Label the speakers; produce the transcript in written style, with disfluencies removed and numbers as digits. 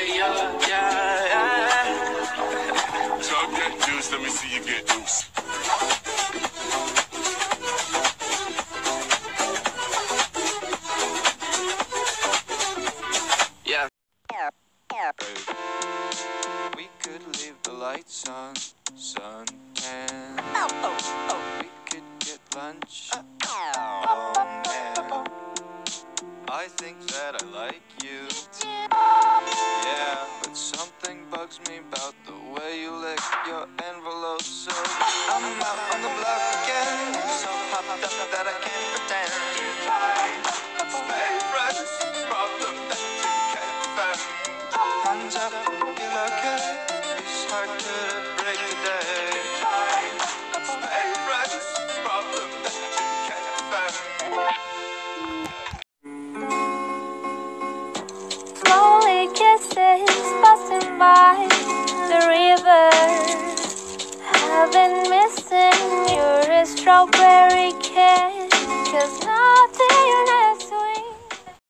Speaker 1: So get juice, let me see you get loose. Yeah.
Speaker 2: We could leave the lights on, suntan. We could get lunch. Oh man, I think that I like you. Yeah, but something bugs me about the way you lick your envelope. So I'm out on the block again, so hopped up that I can't pretend. Stay friends, problem that you can't defend. Hands up, feel okay. It's hard to break the day. Stay friends, problem that you can't defend.
Speaker 3: Slowly kisses passing by the river. I've been missing your strawberry kiss, 'cause